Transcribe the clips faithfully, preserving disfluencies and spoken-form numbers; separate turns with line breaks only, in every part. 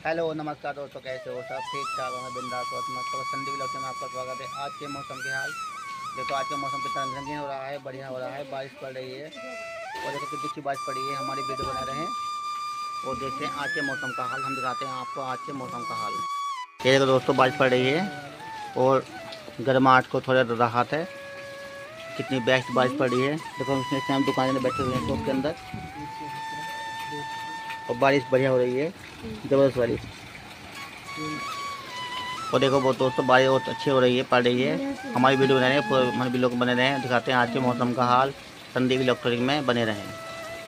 Hello नमस्कार दोस्तों, कैसे हो? सब ठीक ठाक है, बिंदास और मस्त। तो संडे व्लॉग में आपका स्वागत है। आज के मौसम के हाल देखो, आज का मौसम कितना रंगीन हो रहा है, बढ़िया हो रहा है। बारिश पड़ रही है और देखो कितनी अच्छी बारिश पड़ी है। हमारी वीडियो बना रहे हैं और देखते हैं आज के मौसम का हाल। हम दिखाते हैं आपको आज के मौसम का हाल। ये देखो दोस्तों, बारिश पड़ रही है और गर्माहट को थोड़ा राहत है। कितनी बेस्ट बारिश पड़ी है। देखो हम इस टाइम दुकान में बैठे हुए हैं शॉप के अंदर और बारिश बढ़िया हो रही है, ज़बरदस्त बारिश। और देखो बहुत दोस्तों, बारिश बहुत अच्छी हो रही है, पड़ रही है। हमारी वीडियो बना रहे हैं, हमारे वीडियो को बने रहे हैं, दिखाते हैं आज के मौसम का हाल। संदीप इलेक्ट्रॉनिक में बने रहे हैं।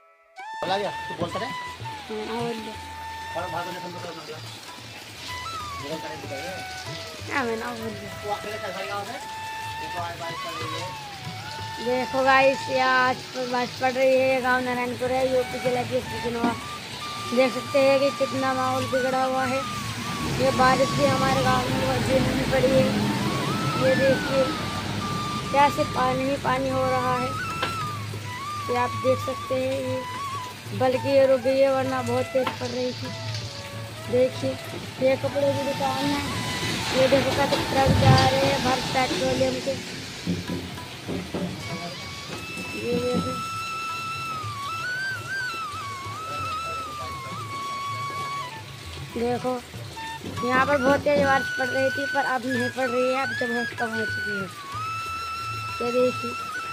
देखो गाइस, आज बारिश पड़ रही है। गांव नारायणपुर है, यूपी जिला की सिकनवा। देख सकते हैं कि कितना माहौल बिगड़ा हुआ है। ये बारिश भी हमारे गांव में बहुत दिन में पड़ी है। ये देखिए कैसे पानी ही पानी हो रहा है, ये आप देख सकते हैं। ये बल्कि ये रुक गई है, वरना बहुत तेज पड़ रही थी। देखिए ये कपड़े की दुकान है। ये देखो कैसे ट्रक जा रहे हैं भारत पेट्रोलियम के। ये देखो देखो यहाँ पर बहुत तेज बारिश पड़ रही थी, पर अब नहीं पड़ रही है। अब जब बहुत कम हो चुकी है। ये देखिए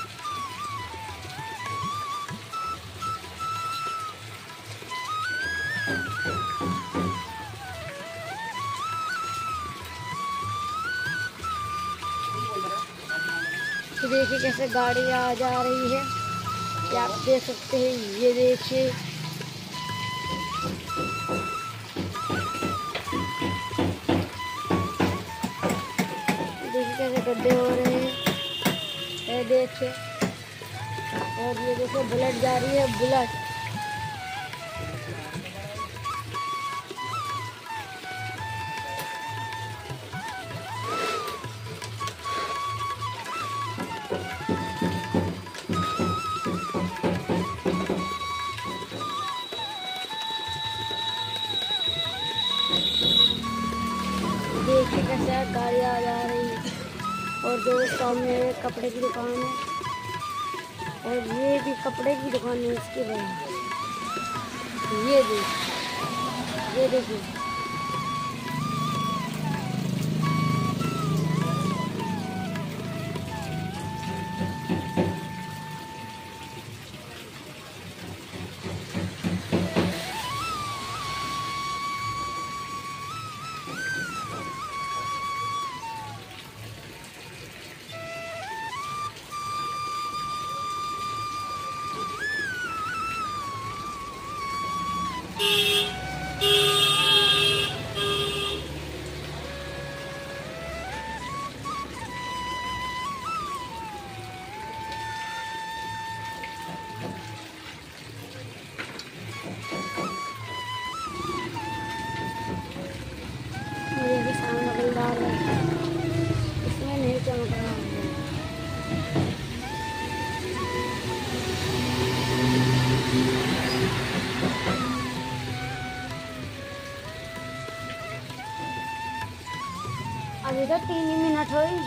तो देखिए कैसे गाड़ी आ जा रही है, ये आप देख सकते हैं। ये देखिए देखिए कैसे गड्ढे हो रहे हैं, ये देखिए। और ये देखो बुलेट जा रही है, बुलेट। देखिए कैसे गाड़ी आ जा रही है। और जो सामने कपड़े की दुकान है, और ये भी कपड़े की दुकान है इसके बाद। ये देखिए ये देखिए ये भी सामने बलदार है, इसमें नहीं चमक रहा है। अभी तो तीन ही मिनट हुई।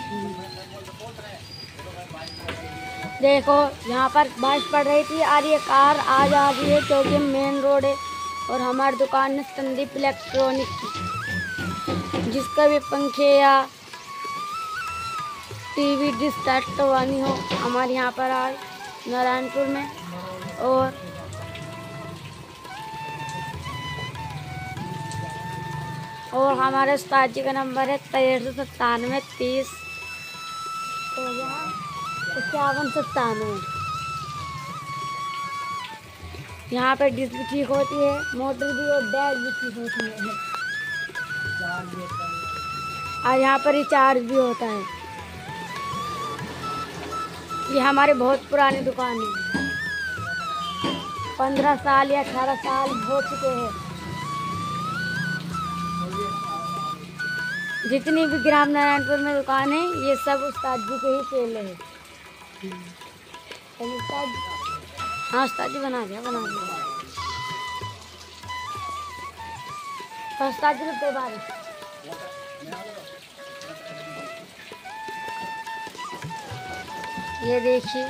देखो यहाँ पर बारिश पड़ रही थी और ये कार आ जा रही है, क्योंकि मेन रोड है। और हमारी दुकान है संदीप इलेक्ट्रॉनिक की। जिसका भी पंखे या टीवी डिश सेट करवानी हो, हमारे यहाँ पर आए नारायणपुर में। और और हमारे उस्ताद जी का नंबर है तेरह सौ सत्तानवे तीस इक्यावन सत्तानवे। यहाँ पर डिश भी ठीक होती है, मोटर भी और बैग भी ठीक होती है, और यहाँ पर रिचार्ज भी होता है। ये हमारी बहुत पुरानी दुकान है, पंद्रह साल या अठारह साल हो चुके हैं। जितनी भी ग्राम नारायणपुर में दुकान है, ये सब उस्ताद जी के ही सेल है। उस्ताद हाँ उस्ताद जी बना दिया बना दिया उस्ताद जी रुक गए बारिश। ये देखिए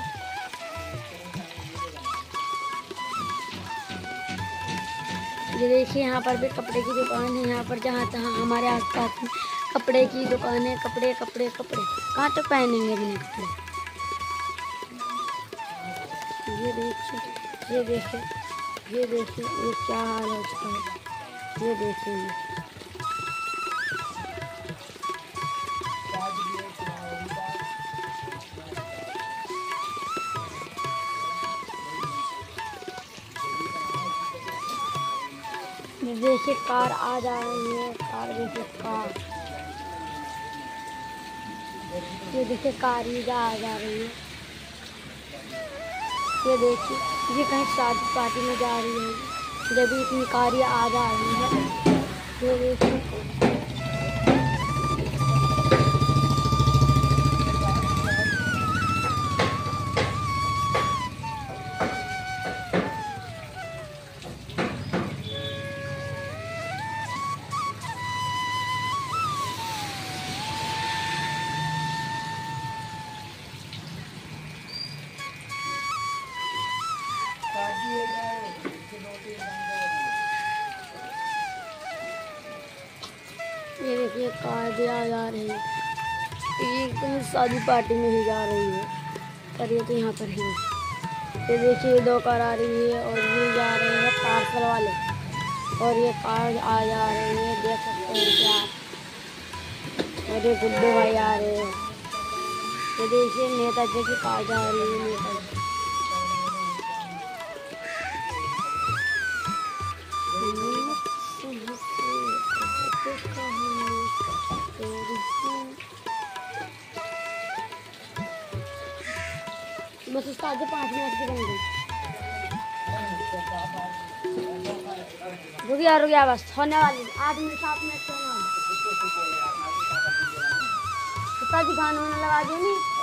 ये देखिए यहाँ पर भी कपड़े की दुकान है। यहाँ पर जहाँ तहाँ हमारे आसपास में कपड़े की दुकान है। कपड़े कपड़े कपड़े कहाँ तक पहनेंगे अपने कपड़े। ये देखिए ये देखिए ये देखिए ये क्या हाल है उसका। ये देखिए ये देखिए कार आ जा रही है। कार देखिए कार ये देखिए कार ही जा आ जा रही है। ये देखिए ये कहीं शादी पार्टी में जा रही है जब इतनी कारियाँ आ जा रही है। ये देखिए ये देखिए कार भी आ जा रही है। ये कहीं शादी पार्टी में ही जा रही है पर ये तो यहाँ पर ही है। ये देखिए दो कार आ रही है और ये जा रहे हैं पार्सल वाले और ये कार आ जा रही है। देख सकते हैं क्या। और ये गुड्डू भाई आ रहे हैं। ये देखिए नेताजी की कार जा रही है। नेताजी बस उसका आगे पाँच मिनट की बन गई। रुक गया रुक गया बस होने वाली आठ मिनट सात मिनट होने वाली। उसका जी गाना वाना लगा दिया नहीं।